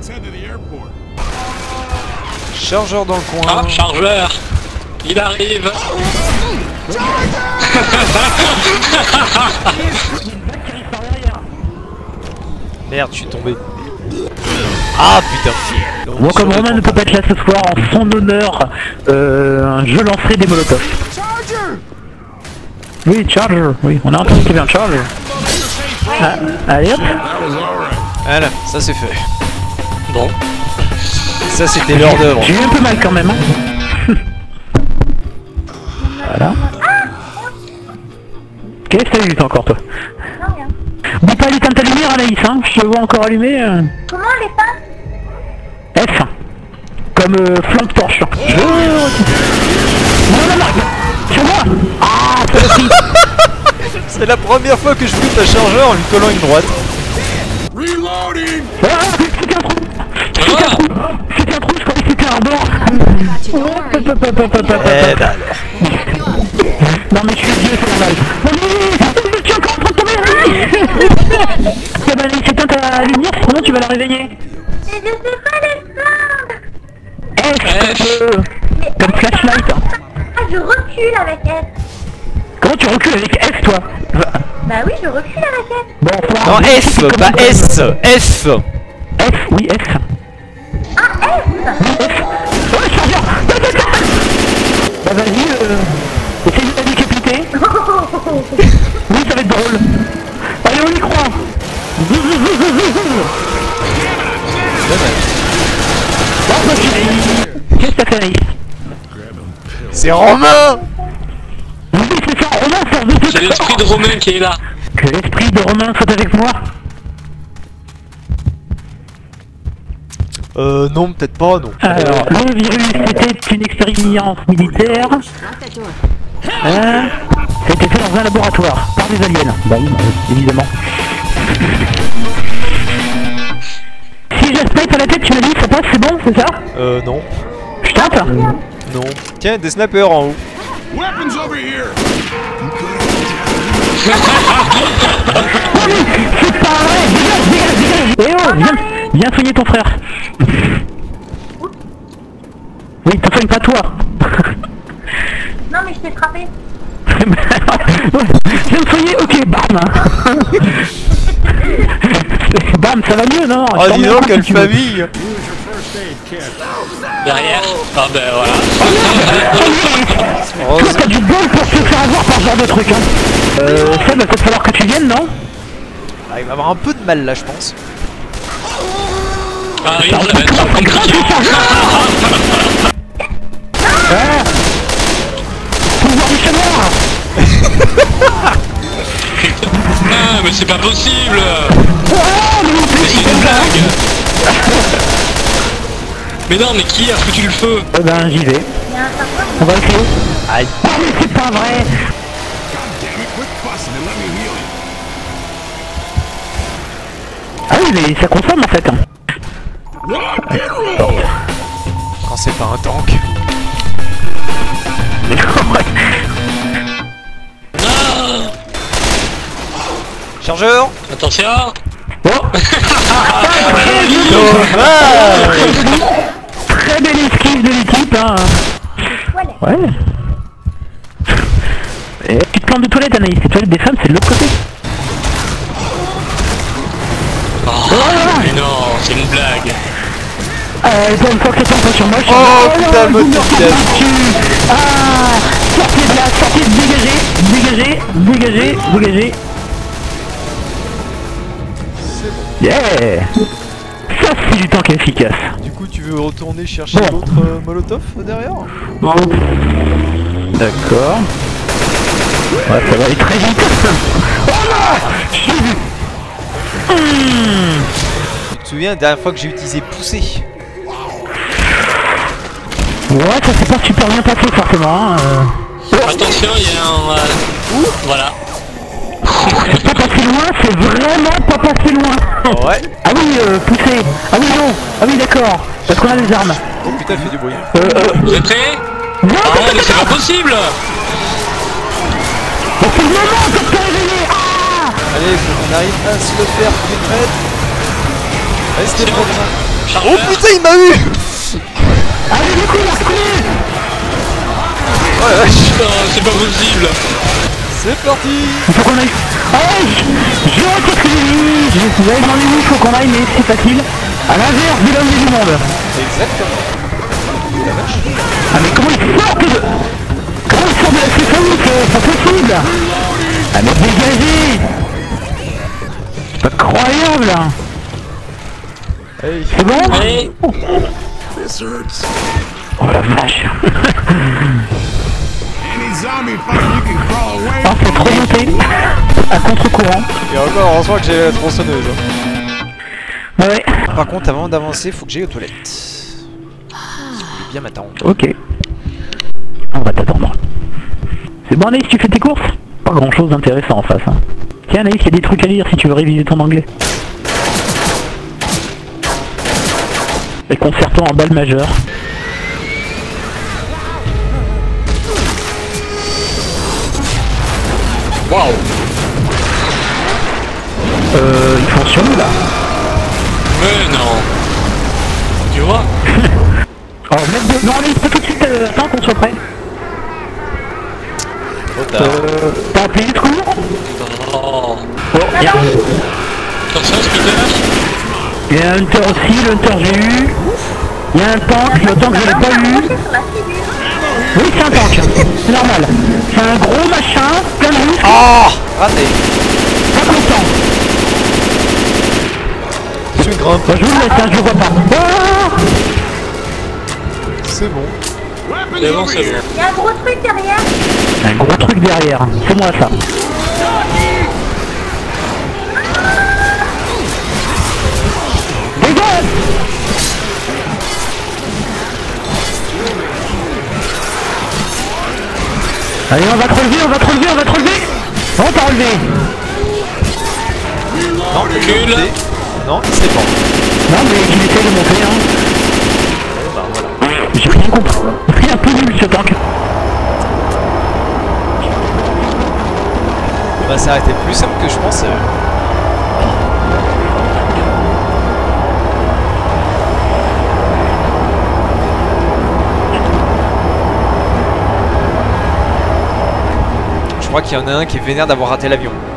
Chargeur dans le coin. Ah, chargeur. Il arrive. Merde, je suis tombé. Ah putain. Moi comme Romain ne peut pas être là ce soir, en son honneur, je lancerai des molotovs. Oui, Charger, oui, on a entendu qu'il y avait un Charger. Ah, allez hop. Voilà, ça c'est fait. Bon. Ça c'était l'heure d'œuvre. J'ai eu un peu mal quand même. Hein. Voilà. Qu'est-ce que t'as eu encore toi? Non, rien. Dis pas l'éteindre ta lumière Anaïs, hein, je te vois encore allumé. Comment les femmes? F. Comme flampe torche. Non, non, non, sur moi. Ah, c'est aussi. C'est la première fois que je bute un chargeur en lui collant une droite. Ah, c'était un trou. C'était un trou. C'était un trou, je croyais que c'était un blanc. Eh ben alors. Non mais je suis vieux, c'est normal. Non mais je suis encore en train de tomber. Eh ben allez, éteins ta lumière, sinon tu vas la réveiller. Mais je sais pas les femmes. F, comme flashlight. Ah, je recule avec elle. Comment tu recules avec F toi? Bah oui, je recule avec elle. Bon, faut Non, F, pas S. F. F, oui F. Ah, F. Ouais, chargeur. Bah vas-y, essaye de la décapiter. Oui, ça va être drôle. Allez, on y croit. Bon, bah, qu'est-ce que t'as fait, Anaïs? C'est Romain. Oui, c'est ça, Romain, ça veut C'est l'esprit de Romain qui est là. que l'esprit de Romain soit avec moi. Non, peut-être pas, non. Alors, le virus était une expérience militaire. C'était fait dans un laboratoire, par des aliens. Bah oui, évidemment. Si je snipe à la tête, tu m'as dit, ça passe, c'est bon, c'est ça? Non. Je tente? Non. Tiens, des snipers en haut. C'est pas vrai! Dégage, dégage, dégage! Eh oh, viens soigner ton frère! Oui, t'en soignes pas toi! Non, mais je t'ai frappé. Viens me soigner, ok, bam! Bam, ça va mieux, non? Oh, dis donc, quelle famille! Derrière. Ah ben voilà. Oh, Toi, t'as du bol pour te faire avoir par ce genre de truc, hein! Ça va peut-être falloir que tu viennes, non? ah, il va avoir un peu de mal là, je pense. Ah oui, ça va être compliqué. Pouvoir du chat noir! Ah mais c'est pas possible. Oh, mais C'est une blague. Mais non, mais qui a foutu le feu? Eh ben, j'y vais. Il y a un serpent. On va le faire. Aïe. Ah, mais c'est pas vrai! Ah oui, mais ça consomme en fait. Quand c'est pas un tank. Chargeur. Attention. Oh. Dommage. Très belle esquive de l'équipe, hein. Ouais. Et petite plante de toilette, Anaïs. Les toilettes des femmes, c'est de l'autre côté. Oh, mais non, c'est une blague. Pour une fois que c'est pas sur moi, je suis Oh, putain, le mode boomer qui efficace. me tue. Ah, sortez de là, sortez, dégagez, dégagez, dégagez, dégagez. Yeah. Ça, c'est du tank efficace. Du coup, tu veux retourner chercher Bon. l'autre molotov derrière? Bon. D'accord. Ouais, ça va aller très vite. Oh non, j'ai vu. Tu te souviens la dernière fois que j'ai utilisé pousser? Ouais, ça s'est pas super bien passé forcément. Hein. Attention, il y a un... Voilà. Pas passé loin, c'est vraiment pas passé loin. Ouais. Ah oui, pousser. Ah oui, non. Ah oui, d'accord. Parce qu'on a des armes. Oh putain, elle fait du bruit. Vous êtes prêts? Non, Ah non, mais c'est pas possible. mais c'est le moment de te réveiller. Ah, Allez, faut qu'on arrive à se le faire d'une traite. Restez C'est proches. Oh putain, il m'a eu. Allez, du coup, il a reculé. Oh la vache. Non, c'est pas possible. C'est parti. Il faut qu'on aille. Allez, je retire ce que j'ai dit. Vous avez demandé où il faut qu'on aille, mais c'est facile. À l'inverse de l'homme du monde. Exactement. La vache. Ah mais comment ils sortent de... Comment ils sortent de la céphalique? C'est pas possible. Ah mais dégagez. C'est incroyable. Hey. C'est bon? Allez. Oh la vache. Any zombie fight, you can crawl away. Oh, faut trop monter à contre-courant. Et encore, heureusement que j'ai la tronçonneuse. Ouais. Par contre, avant d'avancer, faut que j'aille aux toilettes. Si vous voulez bien m'attendre. Ok. On va t'attendre. C'est bon Anaïs, tu fais tes courses? Pas grand chose d'intéressant en face. Hein. Tiens Anaïs, il y a des trucs à lire si tu veux réviser ton anglais. Et concerto en balle majeure. Waouh. Ils font sur nous là. Mais non. Tu vois? Oh, mettre de... Non, allez, pas tout de suite, attends qu'on soit prêt. Trop tard. T'as appelé le secours? Oh. Oh, y'a... Attention, Spider. Il y a un hunter aussi, le hunter j'ai eu. Il y a un tank, le tank je l'ai pas eu. Oui, c'est un tank, c'est normal. C'est un gros machin, plein de muscles, Oh, raté. pas content. Je suis grimpe. Bah, je vous le laisse, hein, je le vois pas. Oh, C'est bon. C'est bon, c'est bon. Il y a un gros truc derrière. un gros truc derrière, c'est moi ça. Dégage! Allez, on va te relever, on va te relever, on va te relever! On t'a relevé! Non, Recule. Non, c'est bon. Non mais il essaie de monter hein. Bah voilà. J'ai rien compris. Rien plus nul ce tank. Bah ça a été plus simple que je pensais. Je crois qu'il y en a un qui est vénère d'avoir raté l'avion.